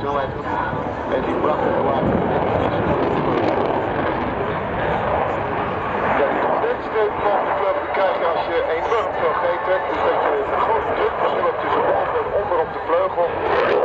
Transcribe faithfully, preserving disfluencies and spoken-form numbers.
snelheid en die prachtige water. Ja, die condensstreep van de club krijg je als je enorm veel G trekt, dus dat je een grote drukverschil hebt tussen boven en onder op de vleugel.